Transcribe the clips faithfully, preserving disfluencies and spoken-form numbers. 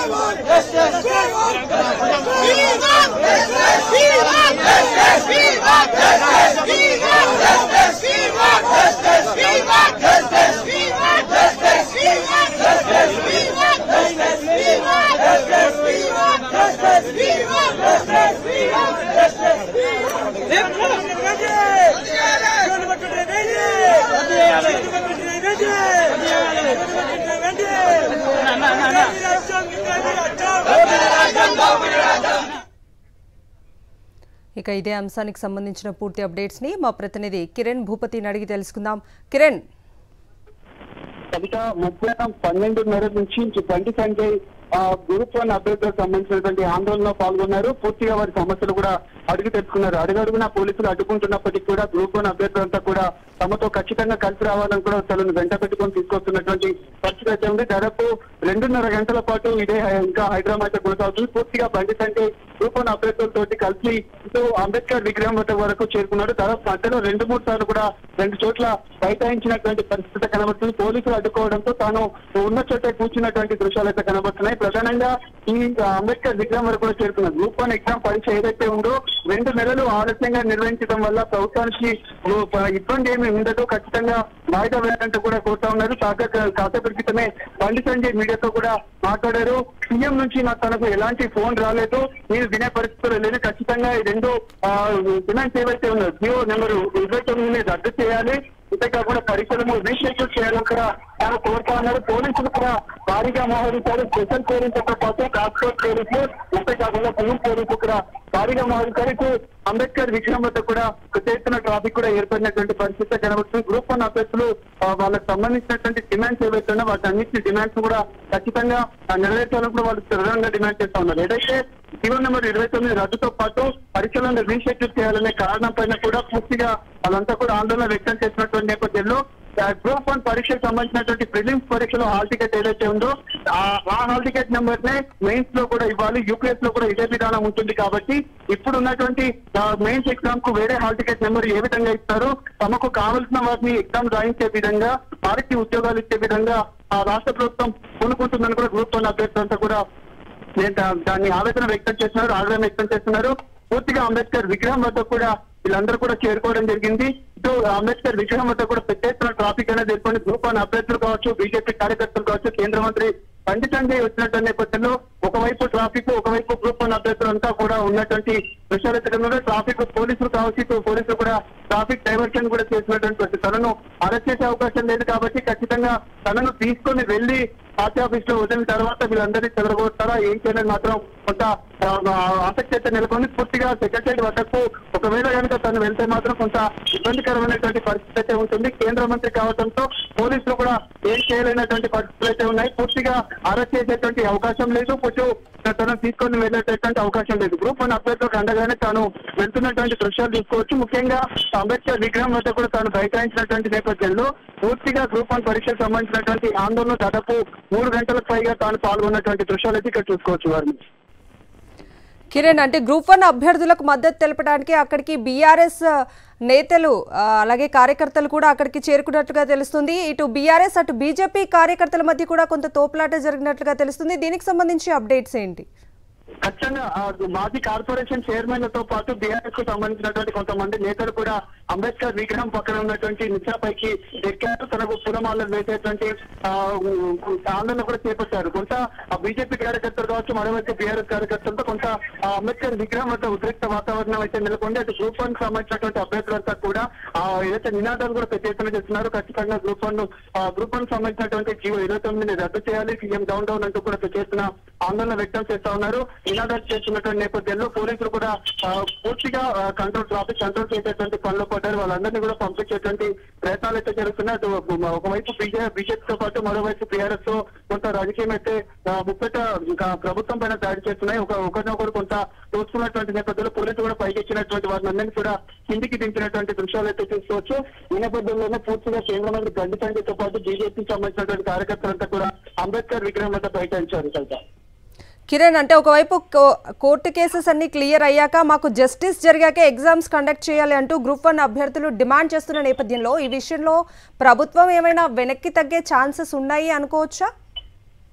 ఇక ఇదే అంశానికి సంబంధించిన పూర్తి అప్డేట్స్ ని మా ప్రతినిధి కిరణ్ భూపతిని అడిగి తెలుసుకుందాం. కిరణ్, కవిత మధ్యాహ్నం పన్నెండున్నర నుంచి బండి సంజయ్ గ్రూప్ వన్ అభ్యర్థులకు సంబంధించినటువంటి ఆందోళనలో పాల్గొన్నారు. పూర్తిగా వారి సమస్యలు కూడా అడిగి తెలుసుకున్నారు. అడుగడుగునా పోలీసులు అడ్డుకుంటున్నప్పటికీ కూడా గ్రూప్ వన్ అభ్యర్థులంతా కూడా తమతో ఖచ్చితంగా కలిసి రావాలని కూడా తనను వెంట పెట్టుకొని తీసుకొస్తున్నటువంటి పరిస్థితి అయితే ఉంది. దాదాపు రెండున్నర గంటల పాటు ఇదే ఇంకా హైదరాబాద్ అయితే కొనసాగుతుంది. పూర్తిగా బండి సంజయ్ గ్రూప్ వన్ అభ్యర్థులతో కలిసి ఇటు అంబేద్కర్ విగ్రహం వరకు చేరుకున్నాడు. దాదాపు మధ్యలో రెండు మూడు సార్లు కూడా రెండు చోట్ల బైఠాయించినటువంటి పరిస్థితి కనబడుతుంది. పోలీసులు అడ్డుకోవడంతో తాను ఉన్న చోటే కూర్చున్నటువంటి దృశ్యాలు అయితే కనబడుతున్నాయి. ప్రధానంగా ఈ అంబేద్కర్ విగ్రహం వరకు కూడా చేరుకున్నారు. గ్రూప్ వన్ ఎగ్జామ్ పరీక్ష ఏదైతే ఉందో రెండు నెలలు ఆలస్యంగా నిర్వహించడం వల్ల ప్రభుత్వానికి ఇబ్బంది ఏమి ఉండదు, ఖచ్చితంగా వాయిదా వేయాలంటూ కూడా కోరుతా ఉన్నారు. కాసేపటి క్రితమే బండి సంజయ్ మీడియాతో కూడా మాట్లాడారు. సీఎం నుంచి నాకు తనకు ఎలాంటి ఫోన్ రాలేదు, నేను వినే పరిస్థితులు లేదు, ఖచ్చితంగా ఈ రెండు డిమాండ్స్ ఏవైతే ఉన్నాయో జియో నెంబర్ ఇరవై తొమ్మిదిని రద్దు చేయాలి, అంతేకాకుండా పరీక్షలను రీషెడ్యూల్ చేయాలని కూడా తాను కోరుతా ఉన్నారు. పోలీసులు కూడా భారీగా మోహరించారు. స్పెషల్ పోలీసులతో పాటు ట్రాన్స్పోర్ట్ పోలీసులు, అంతేకాకుండా సివిల్ పోలీసులు కూడా భారీగా మోహరించారు. అంబేద్కర్ విగ్రహం వద్ద కూడా పెద్ద ఎత్తున ట్రాఫిక్ కూడా ఏర్పడినటువంటి పరిస్థితి కనబడుతుంది. గ్రూప్ వన్ అభ్యర్థులు వాళ్ళకి సంబంధించినటువంటి డిమాండ్స్ ఏవైతే ఉన్నాయో వాటి అన్నింటి డిమాండ్స్ కూడా ఖచ్చితంగా నెరవేర్చాలని కూడా వాళ్ళు ప్రధానంగా డిమాండ్ చేస్తా ఉన్నారు. ఏదైతే జీవో నెంబర్ ఇరవై తొమ్మిది రద్దుతో పాటు పరీక్షలను రీషెడ్యూల్ చేయాలనే కారణం పైన కూడా పూర్తిగా వాళ్ళంతా కూడా ఆందోళన వ్యక్తం చేసినటువంటి నేపథ్యంలో గ్రూప్ వన్ పరీక్షకు సంబంధించినటువంటి ప్రిలిమ్స్ పరీక్షలో హాల్ టికెట్ ఏదైతే ఉందో ఆ హాల్ టికెట్ నెంబర్ నే మెయిన్స్ లో కూడా ఇవ్వాలి. యూపీఎస్ లో కూడా ఇదే విధానం ఉంటుంది కాబట్టి ఇప్పుడు ఉన్నటువంటి మెయిన్స్ ఎగ్జామ్ కు వేరే హాల్ టికెట్ నెంబర్ ఏ విధంగా ఇస్తారు, తమకు కావలసిన వాటిని ఎగ్జామ్ రాయించే విధంగా వారికి ఉద్యోగాలు ఇచ్చే విధంగా ఆ రాష్ట్ర ప్రభుత్వం కొనుక్కుంటుందని కూడా గ్రూప్ వన్ అభ్యర్థులంతా కూడా దాన్ని ఆవేదన వ్యక్తం చేస్తున్నారు, ఆగ్రహం వ్యక్తం చేస్తున్నారు. పూర్తిగా అంబేద్కర్ విగ్రహం వద్ద కూడా వీళ్ళందరూ కూడా చేరుకోవడం జరిగింది. ఇటు అంబేద్కర్ విగ్రహం వద్ద కూడా పెద్ద ఎత్తున ట్రాఫిక్ అనేది ఏర్పడి గ్రూప్ వన్ అభ్యర్థులు కావచ్చు, బీజేపీ కార్యకర్తలు కావచ్చు, కేంద్ర మంత్రి బండి సంజయ్ వచ్చినటువంటి నేపథ్యంలో ఒకవైపు ట్రాఫిక్, ఒకవైపు గ్రూప్ వన్ అభ్యర్థులంతా కూడా ఉన్నటువంటి విషయాలు ట్రాఫిక్ పోలీసులు కావచ్చు, పోలీసులు కూడా ట్రాఫిక్ డైవర్షన్ కూడా చేసినటువంటి తనను అరెస్ట్ చేసే అవకాశం లేదు కాబట్టి ఖచ్చితంగా తనను తీసుకొని వెళ్లి పార్టీ ఆఫీస్ లో వదిలిన తర్వాత వీళ్ళందరినీ చెదరగొడతారా ఏం చేయాలని మాత్రం కొంత ఆసక్తి అయితే నెలకొని పూర్తిగా సెక్రటరీ వద్దకు ఒకవేళ కనుక తను వెళ్తే మాత్రం కొంత ఇబ్బందికరమైనటువంటి పరిస్థితి అయితే ఉంటుంది. కేంద్ర మంత్రి కావడంతో పోలీసులు కూడా ఏం చేయలేనటువంటి పరిస్థితులు అయితే ఉన్నాయి. పూర్తిగా అరెస్ట్ చేసేటువంటి అవకాశం లేదు, కొంచెం తనను తీసుకొని వెళ్ళేటటువంటి అవకాశం లేదు. గ్రూప్ వన్ అభ్యర్థులకు అండగానే తాను వెళ్తున్నటువంటి దృశ్యాలు చూసుకోవచ్చు. ముఖ్యంగా అంబేద్కర్ విగ్రహం వద్ద కూడా తాను బైఠాయించినటువంటి నేపథ్యంలో పూర్తిగా గ్రూప్ వన్ పరీక్షకు సంబంధించినటువంటి ఆందోళన దాదాపు మూడు గంటలకు పైగా తాను పాల్గొన్నటువంటి దృశ్యాలు అయితే ఇక్కడ చూసుకోవచ్చు. వారిని కిరణ్, అంటే గ్రూప్ వన్ అభ్యర్థులకు మద్దతు తెలపడానికి అక్కడికి బీఆర్ఎస్ నేతలు అలాగే కార్యకర్తలు కూడా అక్కడికి చేరుకున్నట్లుగా తెలుస్తుంది. ఇటు బీఆర్ఎస్ అటు బీజేపీ కార్యకర్తల మధ్య కూడా కొంత తోపులాట జరిగినట్లుగా తెలుస్తుంది. దీనికి సంబంధించి అప్డేట్స్ ఏంటి? ఖచ్చితంగా మాజీ కార్పొరేషన్ చైర్మన్లతో పాటు బీఆర్ఎస్ కు సంబంధించినటువంటి కొంతమంది నేతలు కూడా అంబేద్కర్ విగ్రహం పక్కన ఉన్నటువంటి నిచ్చాపైకి ఎక్కారు. తనకు పూలమాలలు వేసేటువంటి ఆందోళన కూడా చేపట్టారు. కొంత బీజేపీ కార్యకర్తలు కావచ్చు, మరోవైపు బీఆర్ఎస్ కార్యకర్తలతో కొంత అంబేద్కర్ విగ్రహం వద్ద ఉద్రిక్త వాతావరణం అయితే నెలకొంది. అటు గ్రూప్ వన్ సంబంధించినటువంటి అభ్యర్థులంతా కూడా ఏదైతే నినాదాలు కూడా పెద్ద ఎత్తున చేస్తున్నారు. ఖచ్చితంగా గ్రూప్ వన్ గ్రూప్ వన్ సంబంధించినటువంటి జీవో ఇరవై తొమ్మిదిని రద్దు చేయాలి, సీఎం డౌన్ డౌన్ అంటూ కూడా పెద్ద ఎత్తున ఆందోళన వ్యక్తం చేస్తా ఉన్నారు. నినాదాలు చేస్తున్నటువంటి నేపథ్యంలో పోలీసులు కూడా పూర్తిగా కంట్రోల్ ట్రాఫిక్ కంట్రోల్ చేసేటువంటి పనులు పడ్డారు. వాళ్ళందరినీ కూడా పంపించేటువంటి ప్రయత్నాలు అయితే జరుగుతున్నాయి. ఒకవైపు బీజేపీతో పాటు మరోవైపు బీఆర్ఎస్ తో కొంత రాజకీయం అయితే ముప్పట ప్రభుత్వం పైన దాడి చేస్తున్నాయి. ఒక ఒకరినొకరు కొంత తోచుకున్నటువంటి నేపథ్యంలో పోలీసులు కూడా పైకెచ్చినటువంటి వారిని అందరినీ కూడా కిందికి దించినటువంటి దృశ్యాలు అయితే చూసుకోవచ్చు. ఈ నేపథ్యంలోనే పూర్తిగా కేంద్ర మంత్రి బండి సంజయ్తో పాటు బీజేపీకి సంబంధించినటువంటి కార్యకర్తలంతా కూడా అంబేద్కర్ విగ్రహం వద్ద బైఠాయించారు. కలిసి కిరణ్, అంటే ఒకవైపు కోర్టు కేసెస్ అన్ని క్లియర్ అయ్యాక మాకు జస్టిస్ జరిగాక ఎగ్జామ్స్ కండక్ట్ చేయాలి అంటూ గ్రూప్ వన్ అభ్యర్థులు డిమాండ్ చేస్తున్న నేపథ్యంలో ఈ విషయంలో ప్రభుత్వం ఏమైనా వెనక్కి తగ్గే ఛాన్సెస్ ఉన్నాయి అనుకోవచ్చా?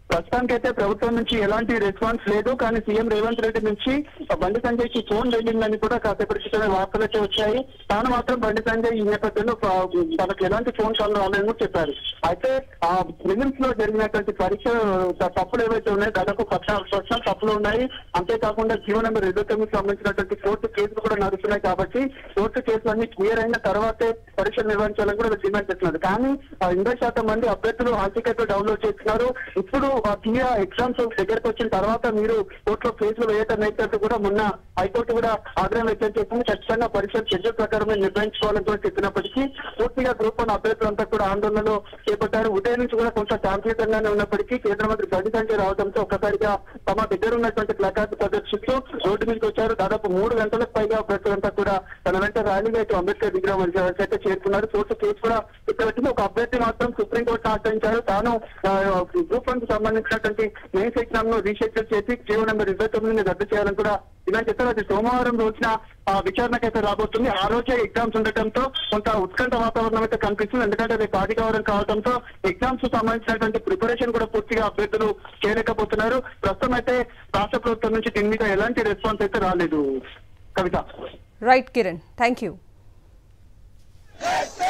ప్రస్తుతానికైతే ప్రభుత్వం నుంచి ఎలాంటి రెస్పాన్స్ లేదు. కానీ సీఎం రేవంత్ రెడ్డి నుంచి బండి సంజయ్ కి ఫోన్ వెళ్ళిందని కూడా కాసేపటి క్రితమే వార్తలు అయితే వచ్చాయి. తాను మాత్రం బండి సంజయ్ ఈ నేపథ్యంలో తనకు ఎలాంటి ఫోన్ కాల్ రాలేదని కూడా చెప్పారు. అయితే ఆ ప్రిలిమ్స్ లో జరిగినటువంటి పరీక్ష తప్పులు ఏవైతే ఉన్నాయో దాదాపు పద్నాలుగు పర్సెంట్ తప్పులు ఉన్నాయి. అంతేకాకుండా జీవో నెంబర్ ఇరవై తొమ్మిదికి సంబంధించినటువంటి కోర్టు కేసులు కూడా నడుస్తున్నాయి. కాబట్టి కోర్టు కేసులన్నీ క్లియర్ అయిన తర్వాతే పరీక్షలు నిర్వహించాలని కూడా డిమాండ్ చేస్తున్నారు. కానీ ఎనభై శాతం మంది అభ్యర్థులు హాల్ టికెట్ డౌన్లోడ్ చేస్తున్నారు. ఇప్పుడు క్లియర్ ఎగ్జామ్స్ దగ్గరకు వచ్చిన తర్వాత మీరు కోర్టులో కేసులు వేయటం అయితే కూడా మొన్న హైకోర్టు కూడా ఆగ్రహం వ్యక్తం చేసింది. ఖచ్చితంగా పరీక్షలు షెడ్యూల్ ప్రకారమే నిర్వహించుకోవాలని కూడా చెప్పినప్పటికీ పూర్తిగా గ్రూప్ వన్ అభ్యర్థులంతా కూడా ఆందోళనలో చేపట్టారు. ఉదయం నుంచి కూడా కొంత శాంతియుతంగానే ఉన్నప్పటికీ కేంద్ర మంత్రి బండి సంజయ్ రావడంతో ఒక్కసారిగా తమ దగ్గర ఉన్నటువంటి ప్లకార్డు ప్రదర్శిస్తూ రోడ్డు మీదకి వచ్చారు. దాదాపు మూడు గంటలకు పైగా అభ్యర్థులంతా కూడా తన వెంట ర్యాలీగా అయితే అంబేద్కర్ విగ్రహం అయితే చేరుకున్నారు. కోర్టు కేసు కూడా పెట్టిన ఒక అభ్యర్థి మాత్రం సుప్రీంకోర్టును ఆశ్రయించారు. తాను గ్రూప్ వన్ కు సంబంధించినటువంటి మెయిన్స్ ఎగ్జామ్ ను రీషెడ్యూల్ చేసి జీవో నెంబర్ ఇరవై తొమ్మిదిని రద్దు చేయాలని కూడా డిమాండ్ చేస్తారు. అది సోమవారం రోజున విచారణకైతే రాబోతుంది. ఆ రోజే ఎగ్జామ్స్ ఉండటంతో కొంత ఉత్కంఠ వాతావరణం అయితే కనిపిస్తుంది. ఎందుకంటే రేపు ఆదివారం కావడంతో ఎగ్జామ్స్ సంబంధించినటువంటి ప్రిపరేషన్ కూడా పూర్తిగా అభ్యర్థులు చేయలేకపోతున్నారు. ప్రస్తుతం అయితే రాష్ట్ర ప్రభుత్వం నుంచి దీని మీద ఎలాంటి రెస్పాన్స్ అయితే రాలేదు. Kavitha. Right Kiran, thank you.